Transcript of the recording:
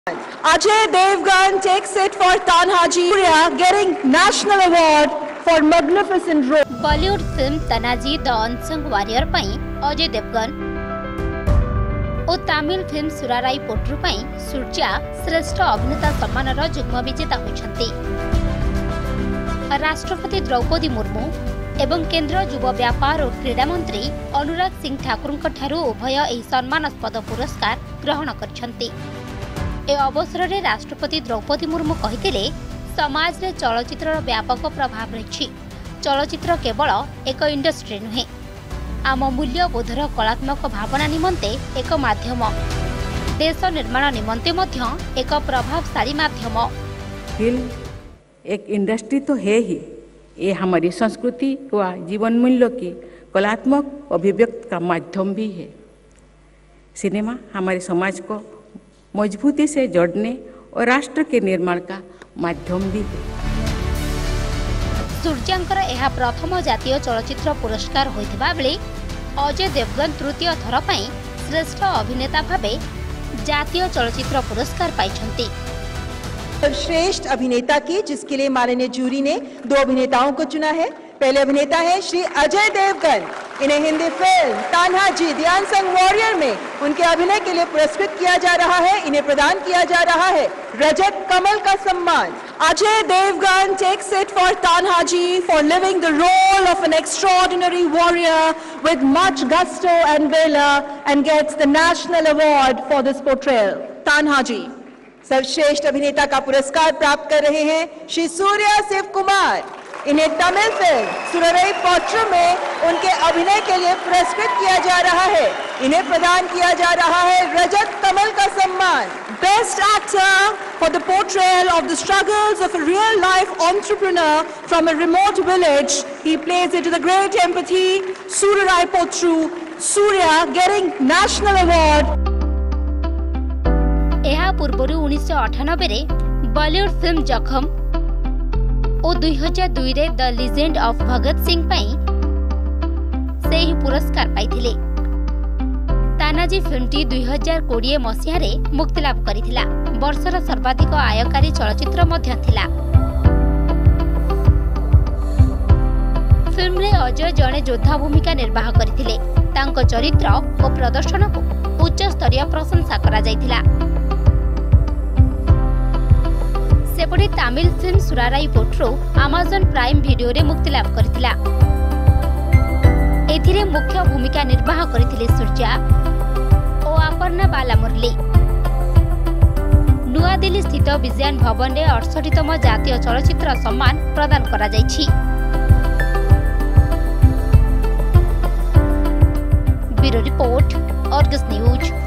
Ajay Devgan takes it for Tanhaji, getting national award for magnificent role. Bollywood film Tanaji the unsung warrior पई अजय देवगन और Tamil film Soorarai पोट्रु पई सूर्या श्रेष्ठ अभिनेता सम्मानर जुग्म विजेता होइछन्ति। राष्ट्रपति द्रौपदी मुर्मू एवं केंद्र युव व्यापार और क्रीड़ा मंत्री अनुराग सिंह ठाकुर ठारू उभय एही सम्मानास्पद पुरस्कार ग्रहण करछन्ति। ए अवसर में राष्ट्रपति द्रौपदी मुर्मू कहिथिले समाज रे चलचित्र व्यापक प्रभाव रही। चलचित्र केवल एक इंडस्ट्री नुहे, आम मूल्यबोधर कलात्मक भावना निमंते एक माध्यम, देश निर्माण निमंते मध्य एक प्रभावशाली माध्यम। फिल्म एक इंडस्ट्री तो है ही, ये हमारी संस्कृति व जीवन मूल्य की कलात्मक अभिव्यक्त का माध्यम भी है। सिनेमा हमारे समाज को मजबूती से जोड़ने और राष्ट्र के निर्माण का माध्यम भी है। सूर्यांकर यह प्रथम जातीय चलचित्र पुरस्कार होइथिबा बेले अजय देवगन तृतीय थर पई श्रेष्ठ अभिनेता भावे जातीय चलचित्र पुरस्कार पाइछन्ति। श्रेष्ठ अभिनेता की, जिसके लिए माननीय जूरी ने 2 अभिनेताओं को चुना है। पहले अभिनेता है श्री अजय देवगन। इन्हें Hindi film Tanhaji the unsung warrior में उनके अभिनय के लिए पुरस्कृत किया जा रहा है। इन्हें प्रदान किया जा रहा है रजत कमल का सम्मान। Ajay Devgan takes it for Tanhaji for living the role of an extraordinary warrior with much gusto and valor and gets the national award for this portrayal. Tanhaji सर्वश्रेष्ठ अभिनेता का पुरस्कार प्राप्त कर रहे हैं श्री सूर्या शिव कुमार। इन्हें तमिल फिल्म सुराराई पोट्रु में उनके अभिनय के लिए पुरस्कृत किया जा रहा है। इन्हें प्रदान किया जा रहा है रजत कमल का सम्मान। Best actor for the portrayal of the struggles of a real life entrepreneur from a remote village. He plays it with a great empathy. Surai Potru, Surya getting national award. यह पूर्व 1998 रे बॉलीवुड फिल्म जखम और 2002 रे the legend of Bhagat Singh पई से ही पुरस्कार पाइथिले। तानाजी फिल्मटी 2020 मसीह रे मुक्ति लाभ करिथिला। वर्षर सर्वाधिक आयकारी चलचित्र मध्य थिला। फिल्म रे अजय जणे योद्धा भूमिका निर्वाह करथिले। तांको चरित्र और प्रदर्शन को उच्च स्तरीय प्रशंसा करा जायथिला। सेपटे Tamil film Soorarai Pottru Amazon Prime Video रे मुक्ति लाभ करथिला। एथिरे मुख्य भूमिका निर्वाह करथिले सूर्या और अपर्णा बालामुरली। नुआ दिल्ली स्थित विज्ञान भवन रे 68तम जातीय चलचित्र सम्मान प्रदान करा जायछि। Bureau report, Argus news.